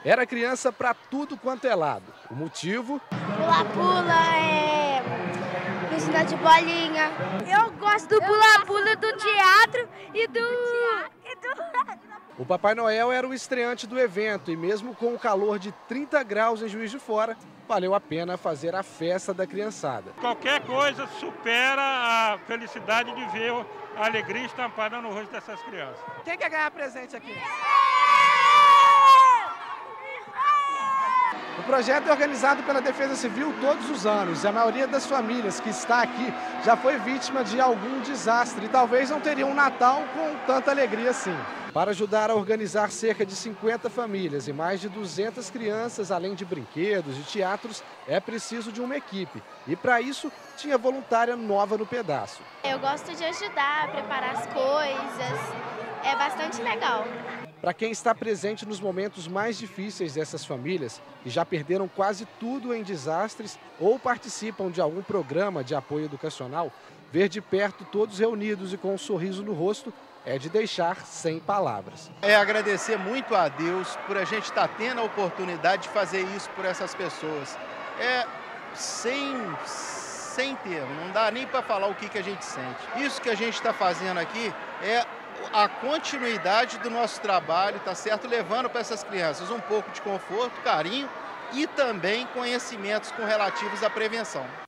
Era criança para tudo quanto é lado. O motivo? Pula-pula, piscina de bolinha. Eu gosto do pula-pula, do teatro e do... O Papai Noel era o estreante do evento e mesmo com o calor de 30 graus em Juiz de Fora, valeu a pena fazer a festa da criançada. Qualquer coisa supera a felicidade de ver a alegria estampada no rosto dessas crianças. Quem quer ganhar presente aqui? O projeto é organizado pela Defesa Civil todos os anos e a maioria das famílias que está aqui já foi vítima de algum desastre e talvez não teria um Natal com tanta alegria assim. Para ajudar a organizar cerca de 50 famílias e mais de 200 crianças, além de brinquedos e teatros, é preciso de uma equipe. E para isso, tinha voluntária nova no pedaço. Eu gosto de ajudar a preparar as coisas, é bastante legal. Para quem está presente nos momentos mais difíceis dessas famílias, que já perderam quase tudo em desastres ou participam de algum programa de apoio educacional, ver de perto todos reunidos e com um sorriso no rosto é de deixar sem palavras. É agradecer muito a Deus por a gente estar tendo a oportunidade de fazer isso por essas pessoas. É sem termo, não dá nem para falar o que a gente sente. Isso que a gente está fazendo aqui é a continuidade do nosso trabalho, tá certo? Levando para essas crianças um pouco de conforto, carinho e também conhecimentos com relativos à prevenção.